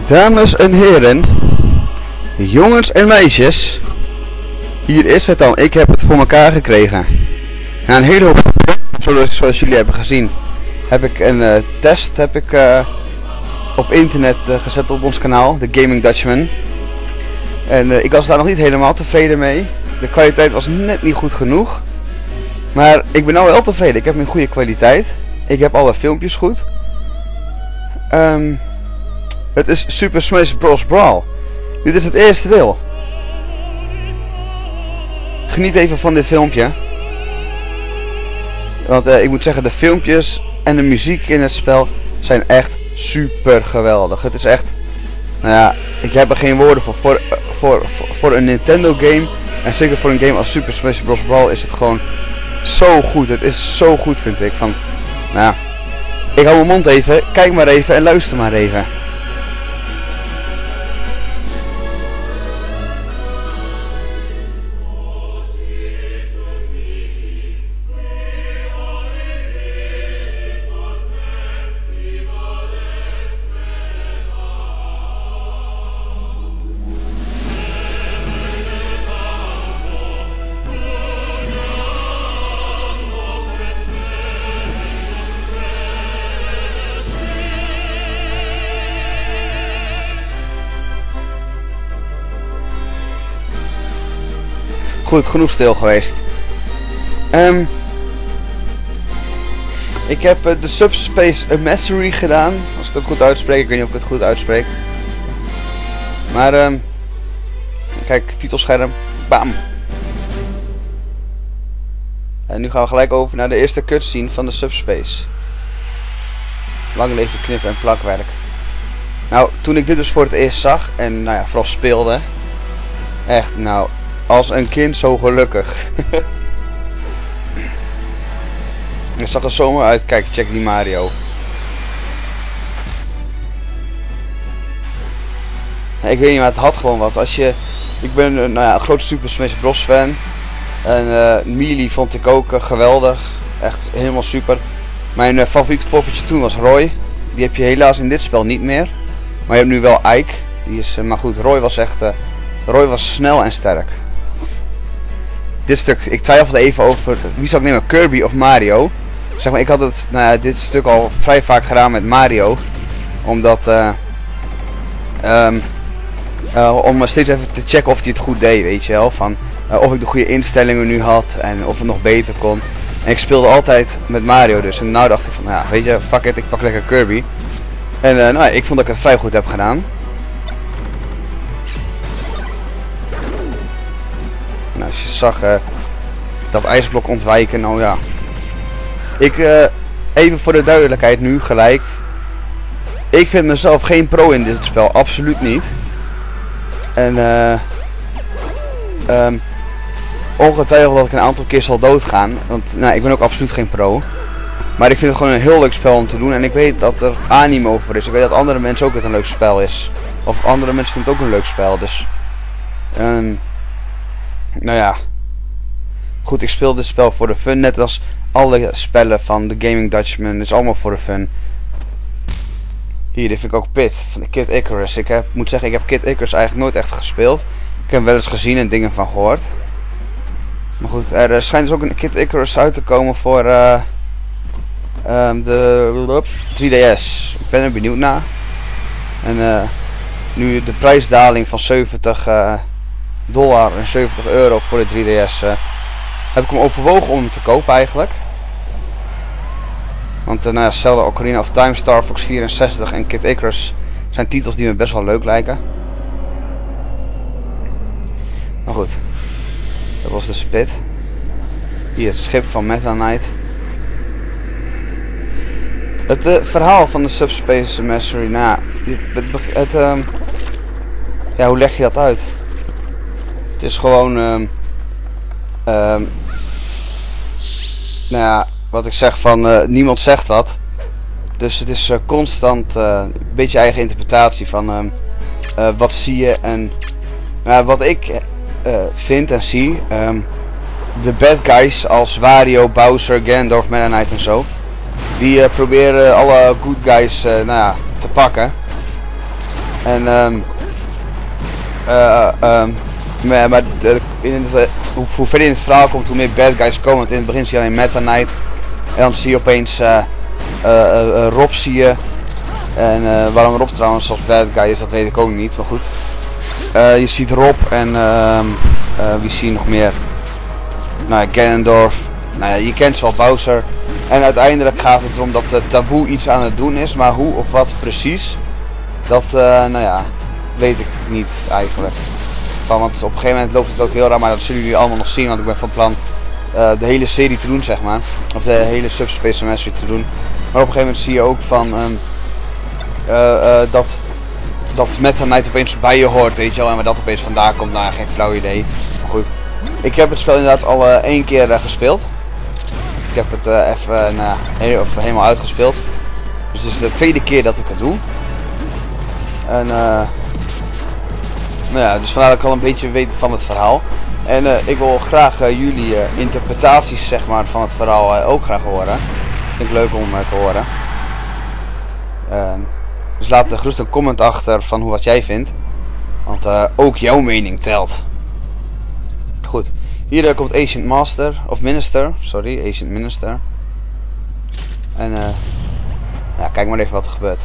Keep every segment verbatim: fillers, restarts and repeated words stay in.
Dames en heren, jongens en meisjes, hier is het dan. Ik heb het voor elkaar gekregen. Na een hele hoop, zoals, zoals jullie hebben gezien, heb ik een uh, test heb ik, uh, op internet uh, gezet op ons kanaal, The Gaming Dutchman. En uh, ik was daar nog niet helemaal tevreden mee. De kwaliteit was net niet goed genoeg. Maar ik ben nou wel tevreden. Ik heb een goede kwaliteit. Ik heb alle filmpjes goed. Um, het is Super Smash Bros. Brawl. Dit is het eerste deel. Geniet even van dit filmpje. Want uh, ik moet zeggen, de filmpjes en de muziek in het spel zijn echt super geweldig. Het is echt, nou ja, ik heb er geen woorden voor. Voor, voor, voor, voor een Nintendo game, en zeker voor een game als Super Smash Bros. Brawl, is het gewoon zo goed. Het is zo goed, vind ik. Van, nou ja, ik hou mijn mond even, kijk maar even en luister maar even. Goed, genoeg stil geweest. Um, ik heb uh, de Subspace Mastery gedaan. Als ik het goed uitspreek. Ik weet niet of ik het goed uitspreek. Maar, um, kijk, titelscherm. Bam. En nu gaan we gelijk over naar de eerste cutscene van de Subspace. Lang leven knippen en plakwerk. Nou, toen ik dit dus voor het eerst zag. En nou ja, vooral speelde. Echt, nou... Als een kind zo gelukkig. Het zag er zomaar uit. Kijk, check die Mario. Ik weet niet, maar het had gewoon wat. Als je, ik ben nou ja, een grote Super Smash Bros. Fan. En uh, Melee vond ik ook uh, geweldig. Echt helemaal super. Mijn uh, favoriete poppetje toen was Roy. Die heb je helaas in dit spel niet meer. Maar je hebt nu wel Ike. Die is, uh, maar goed, Roy was echt... Uh, Roy was snel en sterk. Dit stuk, ik twijfelde even over wie zou ik nemen, Kirby of Mario. Zeg maar, ik had het, nou ja, dit stuk al vrij vaak gedaan met Mario. Omdat, uh, um, uh, om steeds even te checken of hij het goed deed, weet je wel. Van, uh, of ik de goede instellingen nu had en of het nog beter kon. En ik speelde altijd met Mario dus. En nou dacht ik van, nou ja, weet je, fuck it, ik pak lekker Kirby. En uh, nou, ik vond dat ik het vrij goed heb gedaan. Nou, als je zag uh, dat ijsblok ontwijken, nou ja. Ik, uh, even voor de duidelijkheid nu, gelijk. Ik vind mezelf geen pro in dit spel, absoluut niet. En uh, um, ongetwijfeld dat ik een aantal keer zal doodgaan. Want nou, ik ben ook absoluut geen pro. Maar ik vind het gewoon een heel leuk spel om te doen. En ik weet dat er anime over is. Ik weet dat andere mensen ook het een leuk spel is. Of andere mensen vinden het ook een leuk spel, dus... Um, Nou ja, goed, ik speel dit spel voor de fun, net als alle spellen van The Gaming Dutchman, het is allemaal voor de fun. Hier, dit vind ik ook Pit, van de Kid Icarus. Ik heb, moet zeggen, ik heb Kid Icarus eigenlijk nooit echt gespeeld. Ik heb hem wel eens gezien en dingen van gehoord. Maar goed, er schijnt dus ook een Kid Icarus uit te komen voor uh, um, de drie D S. Ik ben er benieuwd naar. En uh, nu de prijsdaling van zeventig... Uh, dollar en zeventig euro voor de drie D S uh, heb ik hem overwogen om hem te kopen eigenlijk. Want uh, nou ja, Zelda Ocarina of Time, Star Fox vierenzestig en Kid Icarus zijn titels die me best wel leuk lijken. Maar goed, dat was de split. Hier het schip van Meta Knight. Het uh, verhaal van de Subspace Mastery, nou het, het, het uh, ja, hoe leg je dat uit? Het is gewoon, um, um, nou ja, wat ik zeg van, uh, niemand zegt wat. Dus het is uh, constant uh, een beetje eigen interpretatie van, um, uh, wat zie je en, uh, wat ik uh, vind en zie. Um, de bad guys als Wario, Bowser, Ganondorf, Meta Knight en zo. Die uh, proberen alle good guys uh, nou ja, te pakken. En um, uh, um, maar, maar de, in het, hoe, hoe verder in het verhaal komt, hoe meer bad guys komen. Want in het begin zie je alleen Meta Knight. En dan zie je opeens uh, uh, uh, Rob zie je. En uh, waarom Rob trouwens als bad guy is, dat weet ik ook niet. Maar goed. Uh, je ziet Rob en uh, uh, wie zie je nog meer? Nou ja, Ganondorf. Nou ja, je kent ze wel, Bowser. En uiteindelijk gaat het erom dat uh, Taboe iets aan het doen is. Maar hoe of wat precies, dat uh, nou ja, weet ik niet eigenlijk. Van, want op een gegeven moment loopt het ook heel raar, maar dat zullen jullie allemaal nog zien. Want ik ben van plan uh, de hele serie te doen, zeg maar. Of de hele Subspace Mastery te doen. Maar op een gegeven moment zie je ook van um, uh, uh, dat, dat Meta Knight opeens bij je hoort, weet je wel. En waar dat opeens vandaan komt, nou geen flauw idee. Maar goed, ik heb het spel inderdaad al uh, één keer uh, gespeeld. Ik heb het uh, even uh, heel, of helemaal uitgespeeld. Dus het is de tweede keer dat ik het doe. En uh, nou ja, dus vandaar dat ik al een beetje weet van het verhaal. En uh, ik wil graag uh, jullie uh, interpretaties, zeg maar, van het verhaal uh, ook graag horen. Vind ik leuk om uh, te horen. Uh, dus laat uh, gerust een comment achter van hoe wat jij vindt. Want uh, ook jouw mening telt. Goed. Hier uh, komt Ancient Master, of Minister, sorry, Ancient Minister. En uh, ja, kijk maar even wat er gebeurt.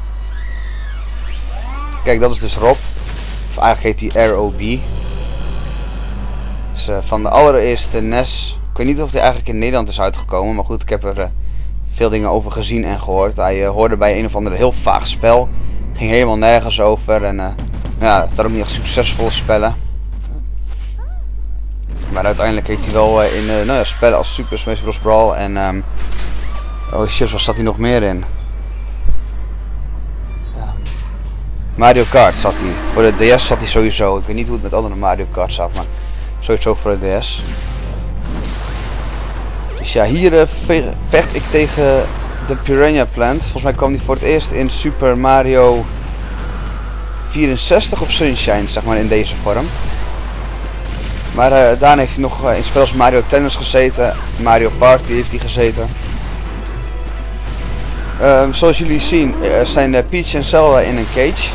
Kijk, dat is dus Rob. Of eigenlijk heet hij R O B. Dus uh, van de allereerste N E S. Ik weet niet of hij eigenlijk in Nederland is uitgekomen. Maar goed, ik heb er uh, veel dingen over gezien en gehoord. Hij uh, hoorde bij een of andere heel vaag spel. Ging helemaal nergens over. En uh, ja, het waren ook niet echt succesvolle spellen. Maar uiteindelijk heeft hij wel uh, in uh, nou ja, spellen als Super Smash Bros. Brawl en um, oh shit, waar zat hij nog meer in? Ja. Mario Kart zat hij. Voor de D S zat hij sowieso. Ik weet niet hoe het met andere Mario Kart zat, maar sowieso voor de D S. Dus ja, hier uh, vecht ik tegen de Piranha Plant. Volgens mij kwam die voor het eerst in Super Mario vierenzestig of Sunshine, zeg maar, in deze vorm. Maar uh, daarna heeft hij nog uh, in spellen als Mario Tennis gezeten, Mario Party heeft hij gezeten. Um, zoals jullie zien uh, zijn uh, Peach en Zelda in een cage.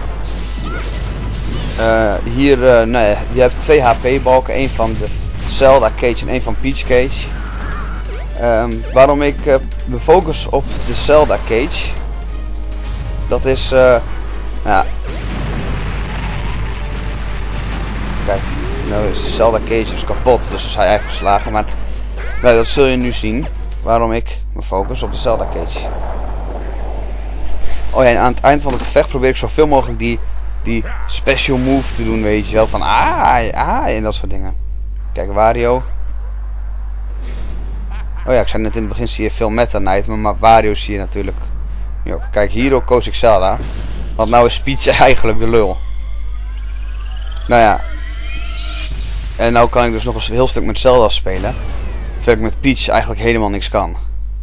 Uh, hier, uh, nou ja, je hebt twee H P balken, één van de Zelda cage en één van Peach cage. Um, waarom ik uh, me focus op de Zelda cage, dat is, uh, ja, kijk. Nou is de Zelda cage dus kapot, dus is hij eigenlijk verslagen, maar nou, dat zul je nu zien, waarom ik me focus op de Zelda cage. Oh ja, en aan het eind van het gevecht probeer ik zoveel mogelijk die, die special move te doen, weet je wel, van ah, ah, en dat soort dingen. Kijk, Wario. Oh ja, ik zei net in het begin zie je veel Meta Knight, maar, maar Wario zie je natuurlijk. Jo, kijk, hierdoor koos ik Zelda, want nou is Peach eigenlijk de lul. Nou ja. En nou kan ik dus nog eens een heel stuk met Zelda spelen. Terwijl ik met Peach eigenlijk helemaal niks kan.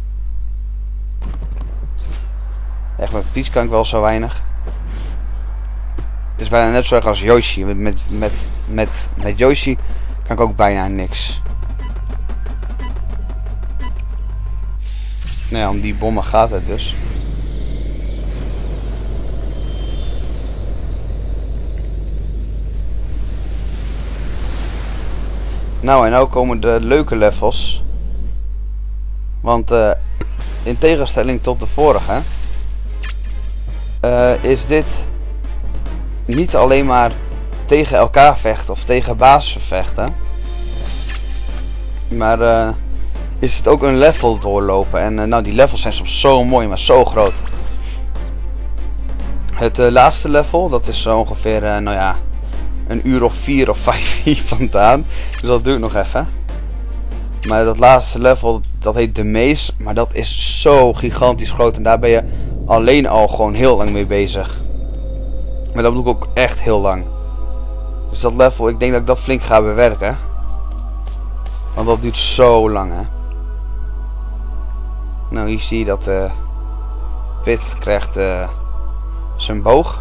Echt, met Peach kan ik wel zo weinig. Het is bijna net zo erg als Yoshi. Met, met, met, met, met Yoshi kan ik ook bijna niks. Nou ja, om die bommen gaat het dus. Nou, en nou komen de leuke levels. Want uh, in tegenstelling tot de vorige uh, is dit niet alleen maar tegen elkaar vechten of tegen bazen vechten, maar uh, is het ook een level doorlopen. En uh, nou, die levels zijn soms zo mooi, maar zo groot. Het uh, laatste level, dat is zo ongeveer, uh, nou ja, een uur of vier of vijf hier vandaan. Dus dat duurt nog even. Maar dat laatste level, dat heet de Maze. Maar dat is zo gigantisch groot. En daar ben je alleen al gewoon heel lang mee bezig. Maar dat doe ik ook echt heel lang. Dus dat level, ik denk dat ik dat flink ga bewerken. Want dat duurt zo lang, hè. Nou, hier zie je dat uh, Pit krijgt uh, zijn boog.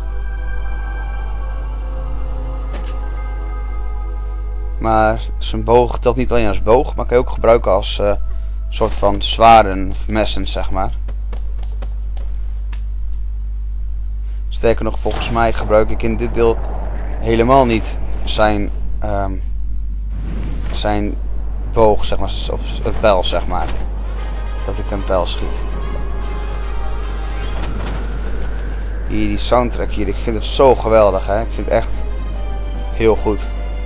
Maar zijn boog telt niet alleen als boog, maar kan je ook gebruiken als uh, soort van zwaarden of messen, zeg maar. Sterker nog, volgens mij gebruik ik in dit deel helemaal niet zijn, um, zijn boog, zeg maar, of het pijl, zeg maar. Dat ik een pijl schiet. Hier, die soundtrack hier, ik vind het zo geweldig, hè. Ik vind het echt heel goed.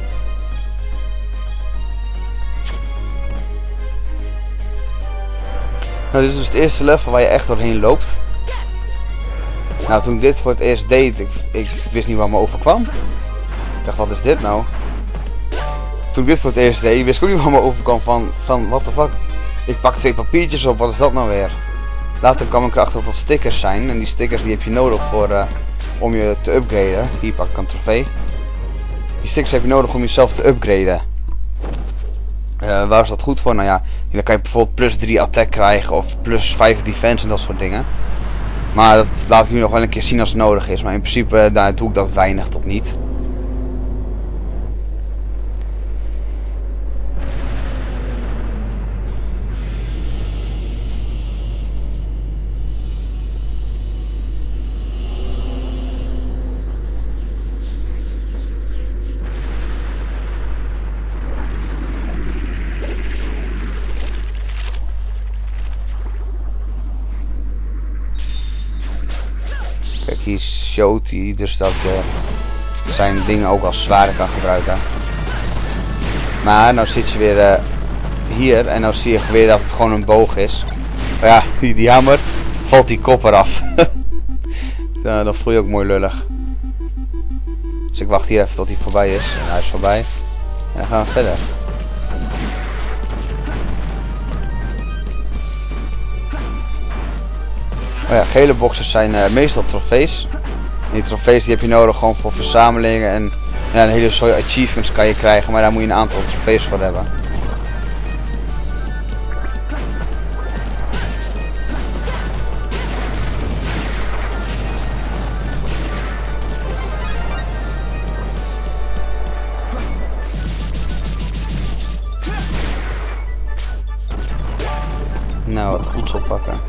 Nou, dit is dus het eerste level waar je echt doorheen loopt. Nou, toen ik dit voor het eerst deed, ik, ik wist niet waar me overkwam. Ik dacht, wat is dit nou? Toen ik dit voor het eerst deed, wist ik ook niet waar me overkwam van, van, what the fuck. Ik pak twee papiertjes op, wat is dat nou weer? Later kwam ik erachter dat wat stickers zijn. En die stickers die heb je nodig voor, uh, om je te upgraden. Hier pak ik een trofee. Die stickers heb je nodig om jezelf te upgraden. Uh, waar is dat goed voor? Nou ja, dan kan je bijvoorbeeld plus drie attack krijgen of plus vijf defense en dat soort dingen. Maar dat laat ik nu nog wel een keer zien als het nodig is. Maar in principe daar doe ik dat weinig tot niet. Kijk, hier showt hij dus dat je zijn dingen ook als zwaarden kan gebruiken. Maar nou zit je weer uh, hier en nou zie je weer dat het gewoon een boog is. Maar ja, die, die hamer valt die kop eraf. Ja, dan voel je ook mooi lullig. Dus ik wacht hier even tot hij voorbij is. En hij is voorbij. En dan gaan we verder. Oh ja, gele boxes zijn uh, meestal trofees. En die trofees die heb je nodig gewoon voor verzamelingen en ja, een hele soort achievements kan je krijgen, maar daar moet je een aantal trofees voor hebben. Nou, het voedsel pakken.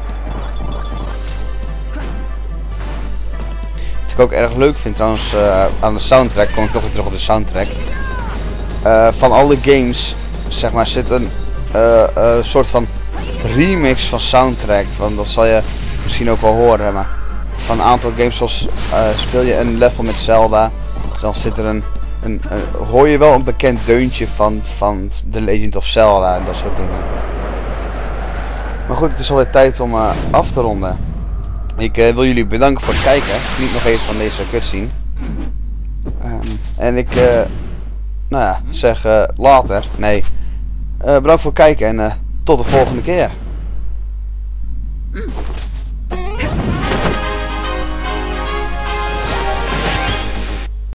Wat ik ook erg leuk vind trouwens uh, aan de soundtrack, kom ik toch weer terug op de soundtrack. Uh, van alle games, zeg maar, zit een uh, uh, soort van remix van soundtrack. Want dat zal je misschien ook wel horen, maar van een aantal games zoals uh, speel je een level met Zelda, dan zit er een, een, een hoor je wel een bekend deuntje van, van The Legend of Zelda en dat soort dingen. Maar goed, het is alweer tijd om uh, af te ronden. Ik uh, wil jullie bedanken voor het kijken. Geniet nog even van deze cutscene. Um, en ik, uh, nou ja, zeg uh, later. Nee. Uh, bedankt voor het kijken en uh, tot de volgende keer.